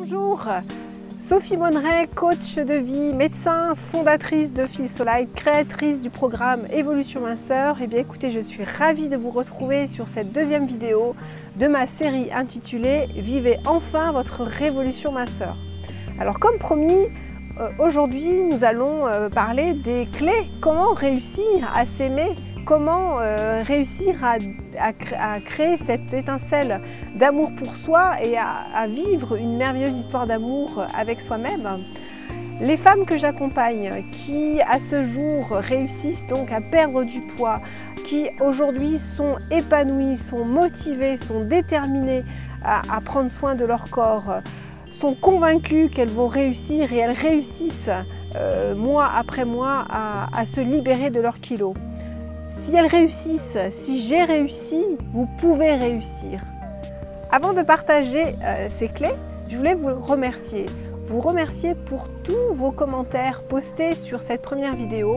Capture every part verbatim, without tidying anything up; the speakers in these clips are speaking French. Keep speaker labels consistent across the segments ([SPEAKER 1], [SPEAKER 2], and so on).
[SPEAKER 1] Bonjour, Sophie Monneret, coach de vie, médecin, fondatrice de Feel So Light, créatrice du programme Évolution Minceur. Et bien écoutez, je suis ravie de vous retrouver sur cette deuxième vidéo de ma série intitulée Vivez enfin votre révolution minceur. Alors comme promis, euh, aujourd'hui nous allons euh, parler des clés, comment réussir à s'aimer, comment euh, réussir à, à, à créer cette étincelle d'amour pour soi et à, à vivre une merveilleuse histoire d'amour avec soi-même. Les femmes que j'accompagne qui à ce jour réussissent donc à perdre du poids, qui aujourd'hui sont épanouies, sont motivées, sont déterminées à, à prendre soin de leur corps, sont convaincues qu'elles vont réussir et elles réussissent euh, mois après mois à, à se libérer de leurs kilos. Si elles réussissent, si j'ai réussi, vous pouvez réussir. Avant de partager euh, ces clés, je voulais vous remercier. Vous remercier pour tous vos commentaires postés sur cette première vidéo.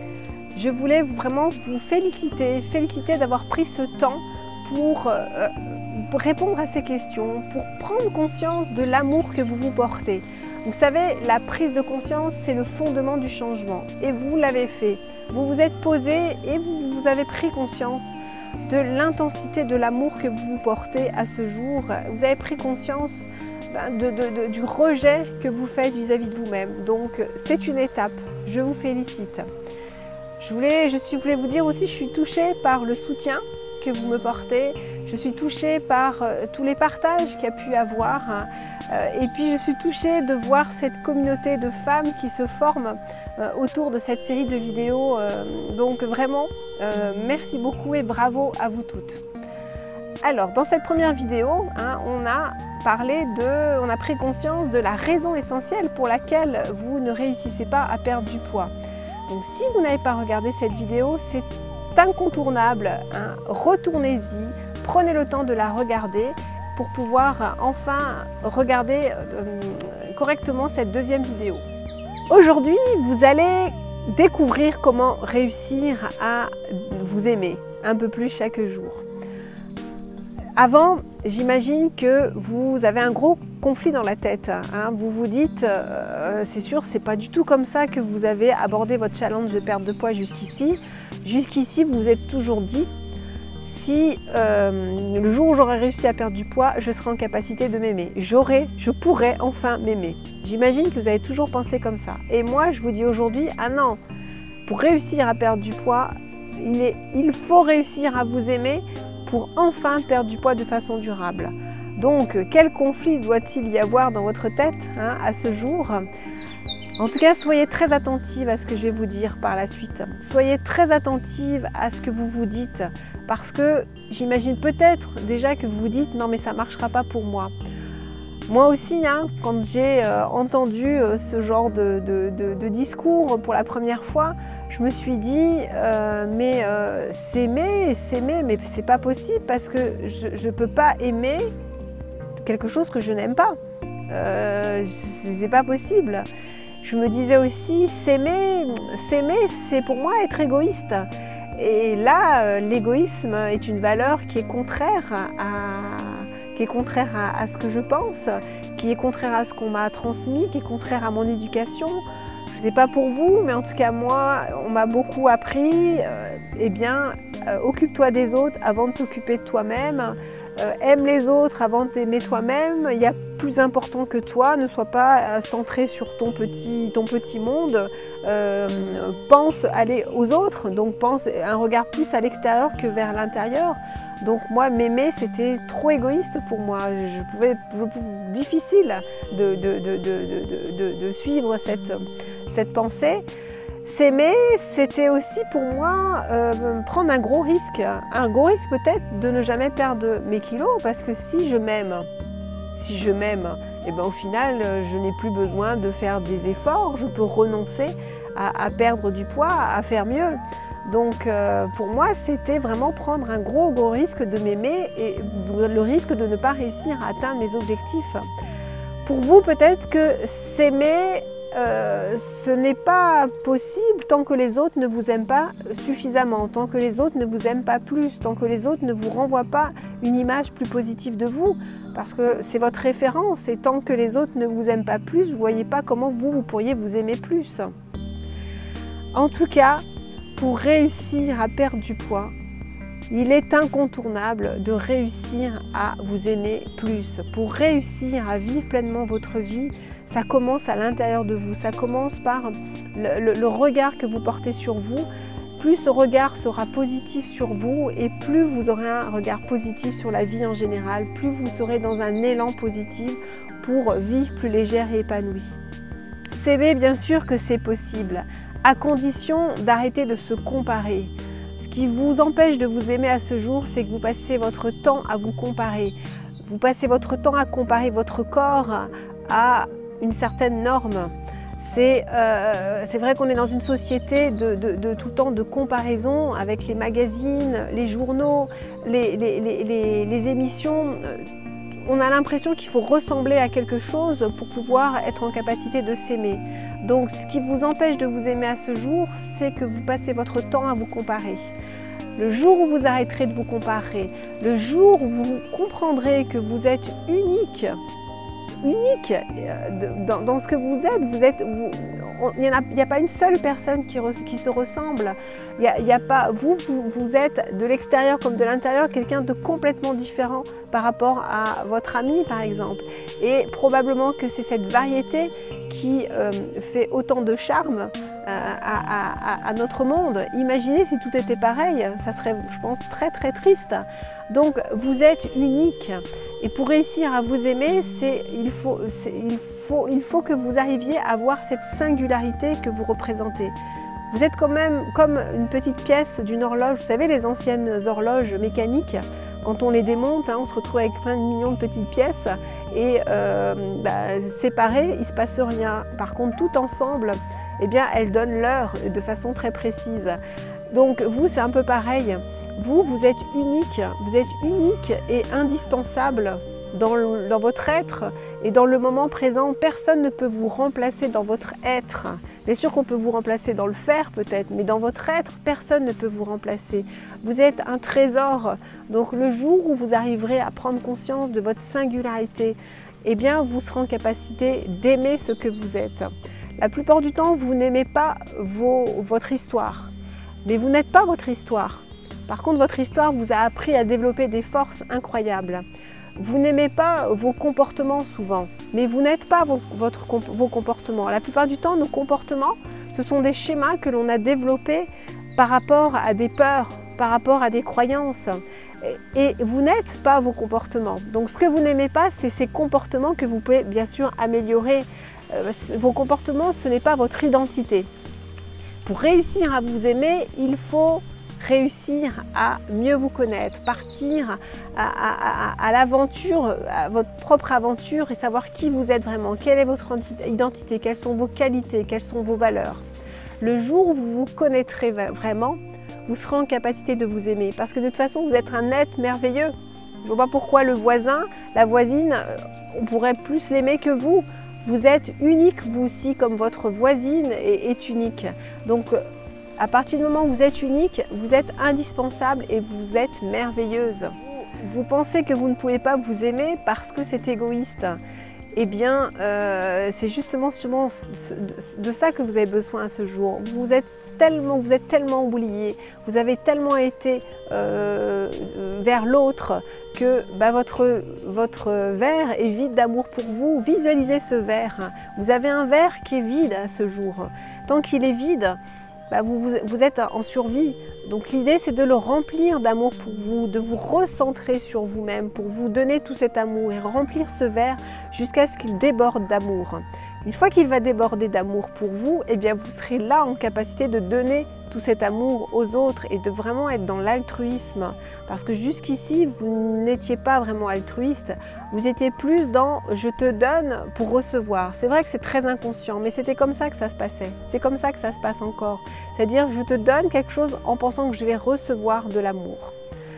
[SPEAKER 1] Je voulais vraiment vous féliciter, féliciter d'avoir pris ce temps pour, euh, pour répondre à ces questions, pour prendre conscience de l'amour que vous vous portez. Vous savez, la prise de conscience, c'est le fondement du changement. Et vous l'avez fait. Vous vous êtes posé et vous, vous avez pris conscience de l'intensité de l'amour que vous vous portez à ce jour. Vous avez pris conscience de, de, de, du rejet que vous faites vis-à-vis de vous-même. Donc c'est une étape. Je vous félicite. Je voulais, je suis, voulais vous dire aussi, je suis touchée par le soutien que vous me portez. Je suis touchée par euh, tous les partages qu'il y a pu avoir. Euh, et puis je suis touchée de voir cette communauté de femmes qui se forment euh, autour de cette série de vidéos. Euh, donc vraiment, euh, merci beaucoup et bravo à vous toutes. Alors, dans cette première vidéo, hein, on a parlé de, on a pris conscience de la raison essentielle pour laquelle vous ne réussissez pas à perdre du poids. Donc si vous n'avez pas regardé cette vidéo, c'est incontournable, hein, retournez-y, prenez le temps de la regarder pour pouvoir enfin regarder euh, correctement cette deuxième vidéo. Aujourd'hui, vous allez découvrir comment réussir à vous aimer un peu plus chaque jour. Avant, j'imagine que vous avez un gros conflit dans la tête. Hein. Vous vous dites, euh, c'est sûr, c'est pas du tout comme ça que vous avez abordé votre challenge de perte de poids jusqu'ici. Jusqu'ici, vous vous êtes toujours dit, si euh, le jour où j'aurai réussi à perdre du poids, je serai en capacité de m'aimer. J'aurai, je pourrai enfin m'aimer. J'imagine que vous avez toujours pensé comme ça. Et moi, je vous dis aujourd'hui, ah non, pour réussir à perdre du poids, il, est, il faut réussir à vous aimer pour enfin perdre du poids de façon durable. Donc, quel conflit doit-il y avoir dans votre tête hein, à ce jour? En tout cas, soyez très attentive à ce que je vais vous dire par la suite. Soyez très attentive à ce que vous vous dites, parce que j'imagine peut-être déjà que vous vous dites « non mais ça ne marchera pas pour moi ». Moi aussi, hein, quand j'ai euh, entendu euh, ce genre de, de, de, de discours pour la première fois, je me suis dit euh, « mais euh, s'aimer, s'aimer, mais c'est pas possible parce que je ne peux pas aimer quelque chose que je n'aime pas. Euh, c'est pas possible ». Je me disais aussi, s'aimer, s'aimer, c'est pour moi être égoïste. Et là, l'égoïsme est une valeur qui est contraire à, qui est contraire à, à ce que je pense, qui est contraire à ce qu'on m'a transmis, qui est contraire à mon éducation. Je ne sais pas pour vous, mais en tout cas moi, on m'a beaucoup appris, euh, eh bien, euh, occupe-toi des autres avant de t'occuper de toi-même. Euh, aime les autres avant de t'aimer toi-même, il y a plus important que toi, ne sois pas euh, centré sur ton petit, ton petit monde, euh, pense aller aux autres, donc pense un regard plus à l'extérieur que vers l'intérieur. Donc moi, m'aimer, c'était trop égoïste pour moi, je pouvais, je pouvais difficile de, de, de, de, de, de suivre cette, cette pensée. S'aimer, c'était aussi pour moi euh, prendre un gros risque, un gros risque peut-être de ne jamais perdre mes kilos, parce que si je m'aime, si je m'aime, et ben au final, je n'ai plus besoin de faire des efforts, je peux renoncer à, à perdre du poids, à faire mieux. Donc euh, pour moi, c'était vraiment prendre un gros gros risque de m'aimer et le risque de ne pas réussir à atteindre mes objectifs. Pour vous, peut-être que s'aimer, Euh, ce n'est pas possible tant que les autres ne vous aiment pas suffisamment, tant que les autres ne vous aiment pas plus, tant que les autres ne vous renvoient pas une image plus positive de vous. parce que c'est votre référence et tant que les autres ne vous aiment pas plus, vous ne voyez pas comment vous, vous pourriez vous aimer plus. En tout cas, pour réussir à perdre du poids, il est incontournable de réussir à vous aimer plus. Pour réussir à vivre pleinement votre vie, ça commence à l'intérieur de vous. Ça commence par le, le, le regard que vous portez sur vous. Plus ce regard sera positif sur vous et plus vous aurez un regard positif sur la vie en général, plus vous serez dans un élan positif pour vivre plus légère et épanouie. S'aimer, bien sûr que c'est possible, à condition d'arrêter de se comparer. Ce qui vous empêche de vous aimer à ce jour, c'est que vous passez votre temps à vous comparer. Vous passez votre temps à comparer votre corps à une certaine norme. C'est euh, vrai qu'on est dans une société de, de, de tout temps de comparaison avec les magazines, les journaux, les, les, les, les, les émissions. On a l'impression qu'il faut ressembler à quelque chose pour pouvoir être en capacité de s'aimer. Donc ce qui vous empêche de vous aimer à ce jour, c'est que vous passez votre temps à vous comparer. Le jour où vous arrêterez de vous comparer, le jour où vous comprendrez que vous êtes unique, unique dans, dans ce que vous êtes, vous êtes vous, il n'y a, a pas une seule personne qui, re, qui se ressemble. Il y a, il y a pas, vous, vous, vous êtes de l'extérieur comme de l'intérieur quelqu'un de complètement différent par rapport à votre ami par exemple. Et probablement que c'est cette variété qui euh, fait autant de charme euh, à, à, à notre monde. Imaginez si tout était pareil, ça serait, je pense, très très triste. Donc vous êtes unique et pour réussir à vous aimer, il faut, il, faut, il faut que vous arriviez à voir cette singularité que vous représentez. Vous êtes quand même comme une petite pièce d'une horloge, vous savez les anciennes horloges mécaniques, quand on les démonte, hein, on se retrouve avec plein de millions de petites pièces et euh, bah, séparées, il ne se passe rien. Par contre, tout ensemble, eh bien, elles donnent l'heure de façon très précise. Donc vous, c'est un peu pareil. Vous, vous êtes unique, vous êtes unique et indispensable dans, le, dans votre être et dans le moment présent. Personne ne peut vous remplacer dans votre être. Bien sûr qu'on peut vous remplacer dans le faire peut-être, mais dans votre être, personne ne peut vous remplacer. Vous êtes un trésor. Donc le jour où vous arriverez à prendre conscience de votre singularité, eh bien vous serez en capacité d'aimer ce que vous êtes. La plupart du temps, vous n'aimez pas vos, votre histoire, mais vous n'êtes pas votre histoire. Par contre, votre histoire vous a appris à développer des forces incroyables. Vous n'aimez pas vos comportements souvent, mais vous n'êtes pas vos, votre, vos comportements. La plupart du temps, nos comportements, ce sont des schémas que l'on a développés par rapport à des peurs, par rapport à des croyances. Et, et vous n'êtes pas vos comportements. Donc ce que vous n'aimez pas, c'est ces comportements que vous pouvez bien sûr améliorer. Euh, vos comportements, ce n'est pas votre identité. Pour réussir à vous aimer, il faut réussir à mieux vous connaître, partir à, à, à, à l'aventure, à votre propre aventure et savoir qui vous êtes vraiment, quelle est votre identité, quelles sont vos qualités, quelles sont vos valeurs. Le jour où vous vous connaîtrez vraiment, vous serez en capacité de vous aimer parce que de toute façon, vous êtes un être merveilleux. Je ne vois pas pourquoi le voisin, la voisine, on pourrait plus l'aimer que vous. Vous êtes unique, vous aussi, comme votre voisine est, est unique. Donc, à partir du moment où vous êtes unique, vous êtes indispensable et vous êtes merveilleuse. Vous pensez que vous ne pouvez pas vous aimer parce que c'est égoïste. Eh bien, euh, c'est justement, justement de ça que vous avez besoin à ce jour. Vous êtes tellement, vous êtes tellement oublié, vous avez tellement été euh, vers l'autre que bah, votre, votre verre est vide d'amour pour vous. Visualisez ce verre. Vous avez un verre qui est vide à ce jour. Tant qu'il est vide, bah vous, vous, vous êtes en survie. Donc l'idée, c'est de le remplir d'amour pour vous, de vous recentrer sur vous-même, pour vous donner tout cet amour et remplir ce verre jusqu'à ce qu'il déborde d'amour. Une fois qu'il va déborder d'amour pour vous, eh bien vous serez là en capacité de donner tout cet amour aux autres et de vraiment être dans l'altruisme. Parce que jusqu'ici, vous n'étiez pas vraiment altruiste, vous étiez plus dans « je te donne pour recevoir ». C'est vrai que c'est très inconscient, mais c'était comme ça que ça se passait. C'est comme ça que ça se passe encore. C'est-à-dire, je te donne quelque chose en pensant que je vais recevoir de l'amour.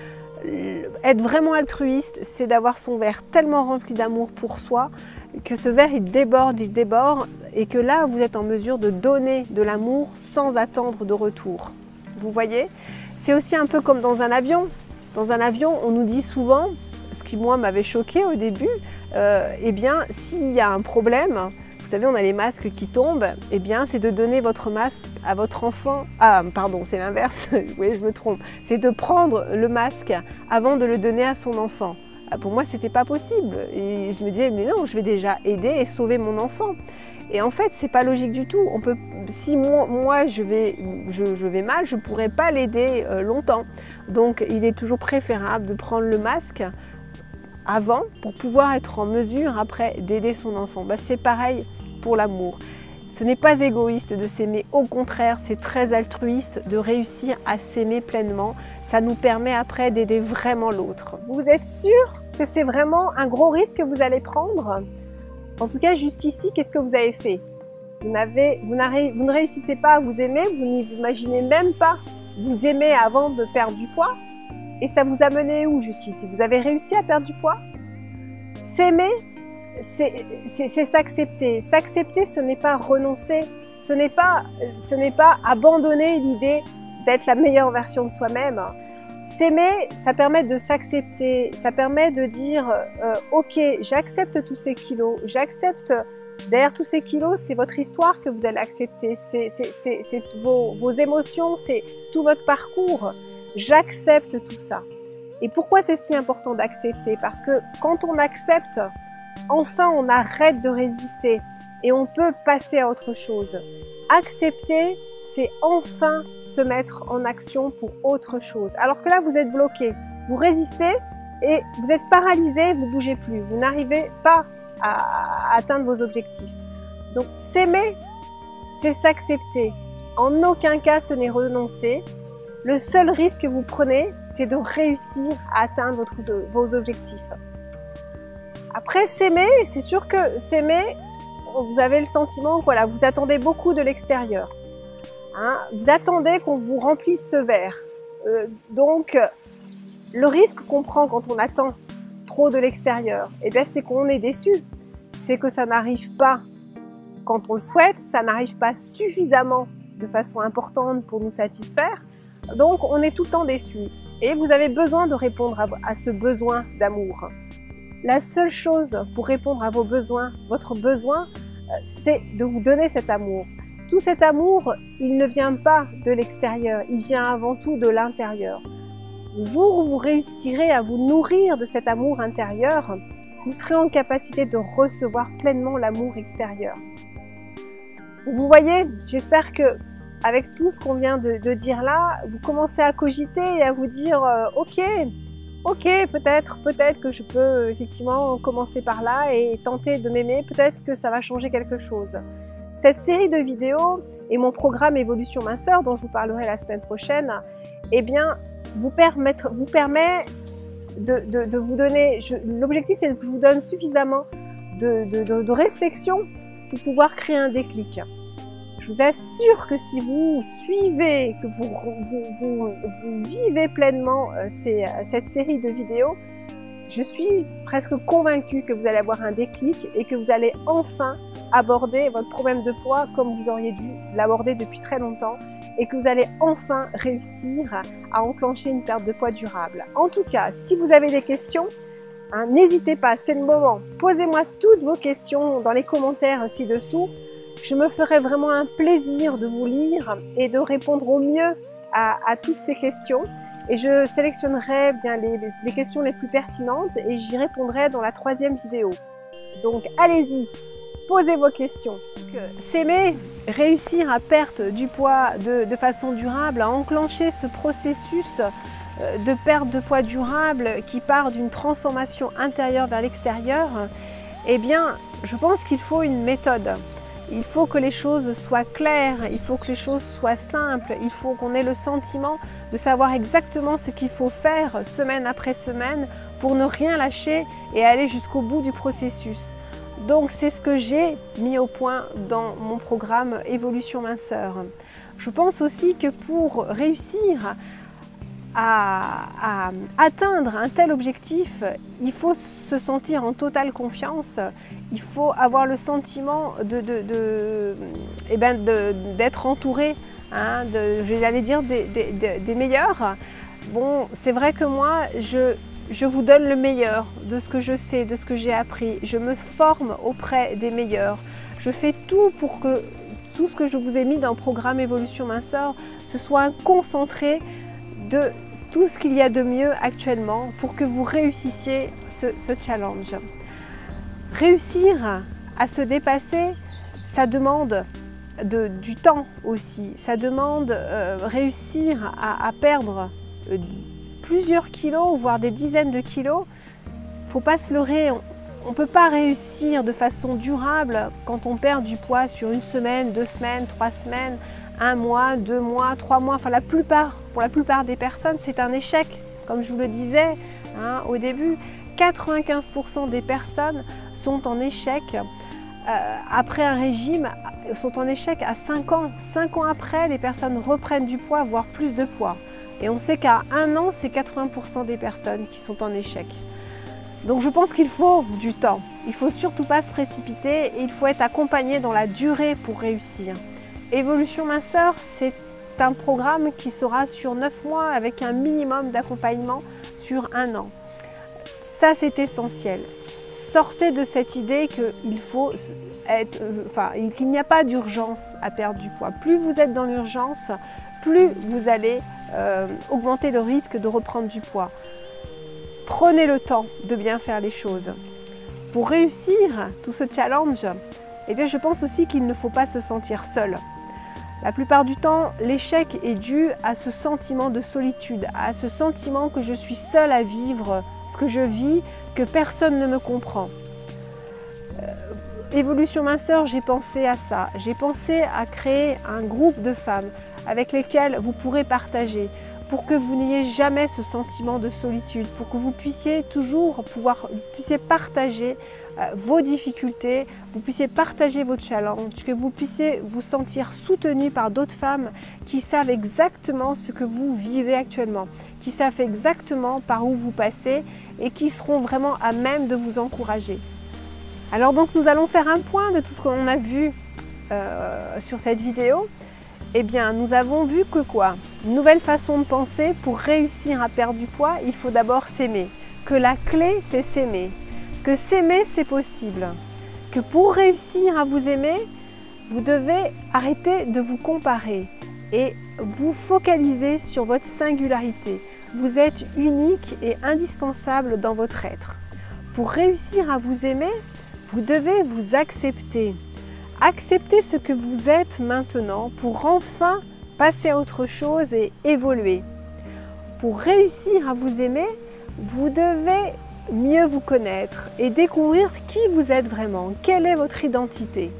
[SPEAKER 1] Être vraiment altruiste, c'est d'avoir son verre tellement rempli d'amour pour soi que ce verre il déborde, il déborde et que là vous êtes en mesure de donner de l'amour sans attendre de retour. Vous voyez? C'est aussi un peu comme dans un avion. Dans un avion, on nous dit souvent ce qui moi m'avait choqué au début, euh, eh bien s'il y a un problème, vous savez on a les masques qui tombent, eh bien c'est de donner votre masque à votre enfant, ah pardon c'est l'inverse, oui je me trompe, c'est de prendre le masque avant de le donner à son enfant. Pour moi c'était pas possible et je me disais mais non je vais déjà aider et sauver mon enfant. Et en fait, c'est pas logique du tout. On peut, si moi, moi je, vais, je, je vais mal, je ne pourrais pas l'aider euh, longtemps. Donc, il est toujours préférable de prendre le masque avant pour pouvoir être en mesure après d'aider son enfant. Ben, c'est pareil pour l'amour. Ce n'est pas égoïste de s'aimer, au contraire, c'est très altruiste de réussir à s'aimer pleinement. Ça nous permet après d'aider vraiment l'autre. Vous êtes sûr que c'est vraiment un gros risque que vous allez prendre ? En tout cas, jusqu'ici, qu'est-ce que vous avez fait? Vous, n'avez, vous, vous ne réussissez pas à vous aimer, vous n'imaginez même pas vous aimer avant de perdre du poids. Et ça vous a mené où jusqu'ici? Vous avez réussi à perdre du poids? S'aimer, c'est s'accepter. S'accepter, ce n'est pas renoncer, ce n'est pas, ce n'est pas abandonner l'idée d'être la meilleure version de soi-même. S'aimer, ça permet de s'accepter, ça permet de dire euh, ok, j'accepte tous ces kilos, j'accepte, derrière tous ces kilos, c'est votre histoire que vous allez accepter, c'est vos, vos émotions, c'est tout votre parcours, j'accepte tout ça. Et pourquoi c'est si important d'accepter? Parce que quand on accepte, enfin on arrête de résister et on peut passer à autre chose. Accepter, c'est enfin se mettre en action pour autre chose. Alors que là, vous êtes bloqué, vous résistez et vous êtes paralysé, vous ne bougez plus, vous n'arrivez pas à atteindre vos objectifs. Donc, s'aimer, c'est s'accepter. En aucun cas, ce n'est renoncer. Le seul risque que vous prenez, c'est de réussir à atteindre votre, vos objectifs. Après, s'aimer, c'est sûr que s'aimer, vous avez le sentiment que voilà, vous attendez beaucoup de l'extérieur. Hein, vous attendez qu'on vous remplisse ce verre. Euh, donc, le risque qu'on prend quand on attend trop de l'extérieur, eh bien, c'est qu'on est déçu. C'est que ça n'arrive pas quand on le souhaite, ça n'arrive pas suffisamment de façon importante pour nous satisfaire. Donc, on est tout le temps déçu. Et vous avez besoin de répondre à, à ce besoin d'amour. La seule chose pour répondre à vos besoins, votre besoin, c'est de vous donner cet amour. Tout cet amour, il ne vient pas de l'extérieur, il vient avant tout de l'intérieur. Le jour où vous réussirez à vous nourrir de cet amour intérieur, vous serez en capacité de recevoir pleinement l'amour extérieur. Vous voyez, j'espère que avec tout ce qu'on vient de, de dire là, vous commencez à cogiter et à vous dire euh, « Ok, ok, peut-être, peut-être que je peux effectivement commencer par là et tenter de m'aimer, peut-être que ça va changer quelque chose. » Cette série de vidéos et mon programme Évolution Minceur, dont je vous parlerai la semaine prochaine, eh bien, vous, permettre, vous permet de, de, de vous donner... L'objectif, c'est que je vous donne suffisamment de, de, de, de réflexion pour pouvoir créer un déclic. Je vous assure que si vous suivez, que vous, vous, vous, vous vivez pleinement ces, cette série de vidéos, je suis presque convaincue que vous allez avoir un déclic et que vous allez enfin aborder votre problème de poids comme vous auriez dû l'aborder depuis très longtemps et que vous allez enfin réussir à enclencher une perte de poids durable. En tout cas, si vous avez des questions, hein, n'hésitez pas, c'est le moment. Posez-moi toutes vos questions dans les commentaires ci-dessous. Je me ferai vraiment un plaisir de vous lire et de répondre au mieux à, à toutes ces questions. Et je sélectionnerai bien les, les, les questions les plus pertinentes et j'y répondrai dans la troisième vidéo. Donc allez-y, posez vos questions. S'aimer, réussir à perdre du poids de, de façon durable, à enclencher ce processus de perte de poids durable qui part d'une transformation intérieure vers l'extérieur, eh bien, je pense qu'il faut une méthode. Il faut que les choses soient claires, il faut que les choses soient simples, il faut qu'on ait le sentiment de savoir exactement ce qu'il faut faire semaine après semaine pour ne rien lâcher et aller jusqu'au bout du processus. Donc c'est ce que j'ai mis au point dans mon programme Évolution Minceur. Je pense aussi que pour réussir à, à atteindre un tel objectif, il faut se sentir en totale confiance. Il faut avoir le sentiment de, de, de, eh ben d'être entouré, hein, de, j'allais dire, des, des, des meilleurs. Bon, c'est vrai que moi, je, je vous donne le meilleur de ce que je sais, de ce que j'ai appris. Je me forme auprès des meilleurs. Je fais tout pour que tout ce que je vous ai mis dans le programme Évolution Minceur, ce soit un concentré de tout ce qu'il y a de mieux actuellement pour que vous réussissiez ce, ce challenge. Réussir à se dépasser, ça demande de, du temps aussi. Ça demande euh, réussir à, à perdre euh, plusieurs kilos, voire des dizaines de kilos. Il ne faut pas se leurrer. On ne peut pas réussir de façon durable quand on perd du poids sur une semaine, deux semaines, trois semaines, un mois, deux mois, trois mois. Enfin, la plupart, pour la plupart des personnes, c'est un échec. Comme je vous le disais hein, au début, quatre-vingt-quinze pour cent des personnes sont en échec euh, après un régime, sont en échec à cinq ans. cinq ans après, les personnes reprennent du poids, voire plus de poids. Et on sait qu'à un an, c'est quatre-vingts pour cent des personnes qui sont en échec. Donc je pense qu'il faut du temps. Il ne faut surtout pas se précipiter et il faut être accompagné dans la durée pour réussir. Évolution Minceur, c'est un programme qui sera sur neuf mois avec un minimum d'accompagnement sur un an. Ça, c'est essentiel. Sortez de cette idée qu'il faut être, enfin, qu'il n'y a pas d'urgence à perdre du poids. Plus vous êtes dans l'urgence, plus vous allez euh, augmenter le risque de reprendre du poids. Prenez le temps de bien faire les choses. Pour réussir tout ce challenge, eh bien, je pense aussi qu'il ne faut pas se sentir seul. La plupart du temps, l'échec est dû à ce sentiment de solitude, à ce sentiment que je suis seule à vivre ce que je vis, que personne ne me comprend. Euh, Évolution Minceur, j'ai pensé à ça. J'ai pensé à créer un groupe de femmes avec lesquelles vous pourrez partager, pour que vous n'ayez jamais ce sentiment de solitude, pour que vous puissiez toujours pouvoir, vous puissiez partager euh, vos difficultés, vous puissiez partager vos challenges, que vous puissiez vous sentir soutenu par d'autres femmes qui savent exactement ce que vous vivez actuellement, qui savent exactement par où vous passez et qui seront vraiment à même de vous encourager. Alors donc nous allons faire un point de tout ce qu'on a vu euh, sur cette vidéo. Eh bien, nous avons vu que quoi? Une nouvelle façon de penser, pour réussir à perdre du poids, il faut d'abord s'aimer. Que la clé, c'est s'aimer. Que s'aimer, c'est possible. Que pour réussir à vous aimer, vous devez arrêter de vous comparer et vous focaliser sur votre singularité. Vous êtes unique et indispensable dans votre être. Pour réussir à vous aimer, vous devez vous accepter. Acceptez ce que vous êtes maintenant pour enfin passer à autre chose et évoluer. Pour réussir à vous aimer, vous devez mieux vous connaître et découvrir qui vous êtes vraiment, quelle est votre identité.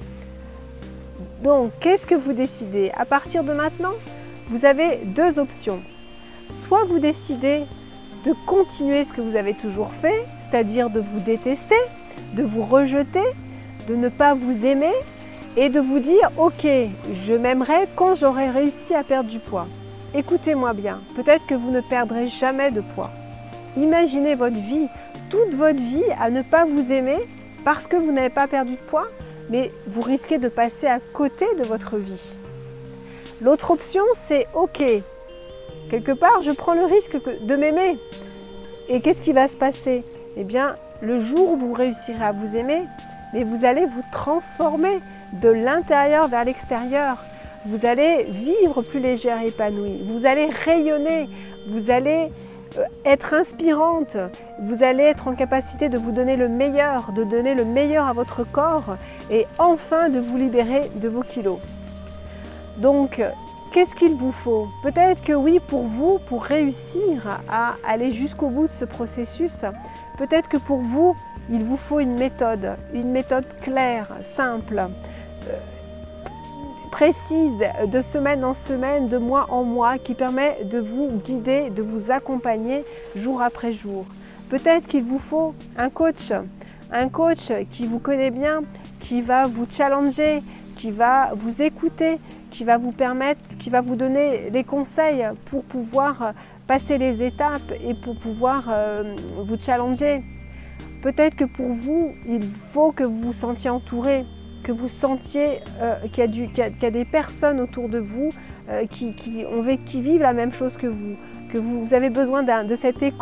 [SPEAKER 1] Donc, qu'est-ce que vous décidez? À partir de maintenant, vous avez deux options. Soit vous décidez de continuer ce que vous avez toujours fait, c'est-à-dire de vous détester, de vous rejeter, de ne pas vous aimer et de vous dire « Ok, je m'aimerai quand j'aurai réussi à perdre du poids ». Écoutez-moi bien, peut-être que vous ne perdrez jamais de poids. Imaginez votre vie, toute votre vie à ne pas vous aimer parce que vous n'avez pas perdu de poids, mais vous risquez de passer à côté de votre vie. L'autre option, c'est « Ok, quelque part, je prends le risque de m'aimer ». Et qu'est-ce qui va se passer? Eh bien, le jour où vous réussirez à vous aimer, mais vous allez vous transformer de l'intérieur vers l'extérieur. Vous allez vivre plus légère et épanouie. Vous allez rayonner. Vous allez être inspirante. Vous allez être en capacité de vous donner le meilleur, de donner le meilleur à votre corps et enfin de vous libérer de vos kilos. Donc, qu'est-ce qu'il vous faut? Peut-être que oui, pour vous, pour réussir à aller jusqu'au bout de ce processus, peut-être que pour vous, il vous faut une méthode, une méthode claire, simple, euh, précise, de semaine en semaine, de mois en mois, qui permet de vous guider, de vous accompagner jour après jour. Peut-être qu'il vous faut un coach, un coach qui vous connaît bien, qui va vous challenger, qui va vous écouter, qui va vous permettre, qui va vous donner les conseils pour pouvoir passer les étapes et pour pouvoir euh, vous challenger. Peut-être que pour vous, il faut que vous vous sentiez entouré, que vous sentiez euh, qu'il y a du, qu'il y a, qu'il y a des personnes autour de vous euh, qui, qui, ont, qui vivent la même chose que vous, que vous, vous avez besoin de cet écho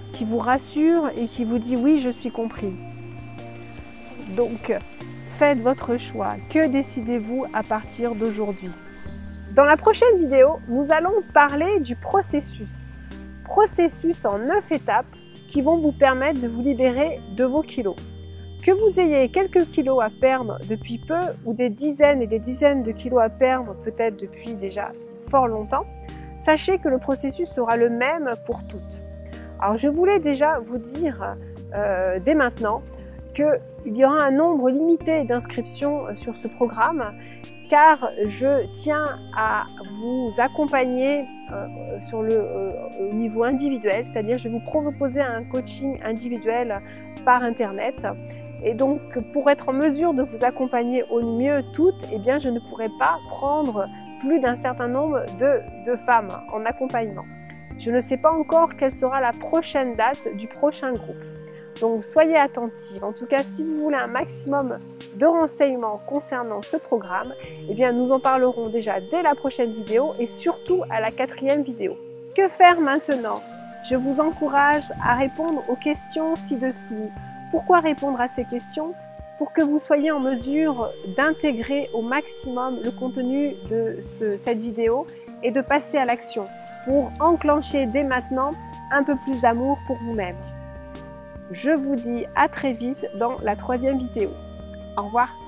[SPEAKER 1] qui vous rassure et qui vous dit oui, je suis compris. Donc, faites votre choix. Que décidez-vous à partir d'aujourd'hui? Dans la prochaine vidéo, nous allons parler du processus. Processus en neuf étapes qui vont vous permettre de vous libérer de vos kilos. Que vous ayez quelques kilos à perdre depuis peu ou des dizaines et des dizaines de kilos à perdre peut-être depuis déjà fort longtemps, sachez que le processus sera le même pour toutes. Alors je voulais déjà vous dire euh, dès maintenant qu'il y aura un nombre limité d'inscriptions sur ce programme car je tiens à vous accompagner euh, sur le euh, au niveau individuel, c'est-à-dire je vais vous proposer un coaching individuel par internet. Et donc pour être en mesure de vous accompagner au mieux toutes, eh bien je ne pourrai pas prendre plus d'un certain nombre de, de femmes en accompagnement. Je ne sais pas encore quelle sera la prochaine date du prochain groupe. Donc soyez attentifs. En tout cas, si vous voulez un maximum de renseignements concernant ce programme, eh bien nous en parlerons déjà dès la prochaine vidéo et surtout à la quatrième vidéo. Que faire maintenant? Je vous encourage à répondre aux questions ci-dessous. Pourquoi répondre à ces questions? Pour que vous soyez en mesure d'intégrer au maximum le contenu de ce, cette vidéo et de passer à l'action pour enclencher dès maintenant un peu plus d'amour pour vous-même. Je vous dis à très vite dans la troisième vidéo. Au revoir.